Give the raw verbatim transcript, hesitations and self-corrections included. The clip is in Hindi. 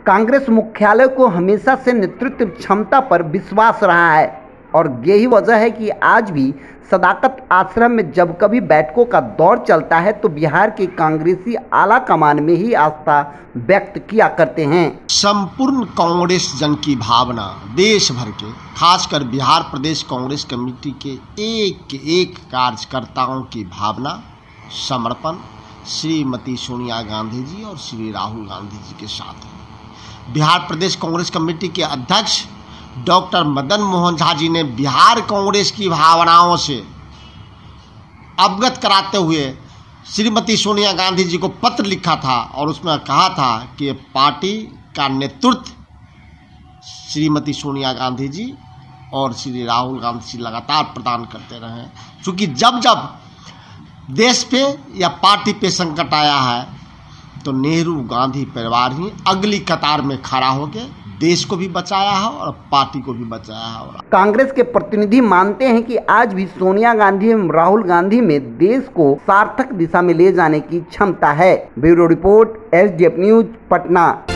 कांग्रेस मुख्यालय को हमेशा से नेतृत्व क्षमता पर विश्वास रहा है और यही वजह है कि आज भी सदाकत आश्रम में जब कभी बैठकों का दौर चलता है तो बिहार के कांग्रेसी आला कमान में ही आस्था व्यक्त किया करते हैं। संपूर्ण कांग्रेस जन की भावना, देश भर के, खासकर बिहार प्रदेश कांग्रेस कमेटी के एक के एक कार्यकर्ताओं की भावना, समर्पण श्रीमती सोनिया गांधी जी और श्री राहुल गांधी जी के साथ है। बिहार प्रदेश कांग्रेस कमेटी के अध्यक्ष डॉक्टर मदन मोहन झा जी ने बिहार कांग्रेस की भावनाओं से अवगत कराते हुए श्रीमती सोनिया गांधी जी को पत्र लिखा था और उसमें कहा था कि पार्टी का नेतृत्व श्रीमती सोनिया गांधी जी और श्री राहुल गांधी जी लगातार प्रदान करते रहे, क्योंकि जब जब देश पे या पार्टी पे संकट आया है तो नेहरू गांधी परिवार ही अगली कतार में खड़ा होकर देश को भी बचाया है और पार्टी को भी बचाया है। कांग्रेस के प्रतिनिधि मानते हैं कि आज भी सोनिया गांधी एवं राहुल गांधी में देश को सार्थक दिशा में ले जाने की क्षमता है। Bureau report, S D F news, Patna.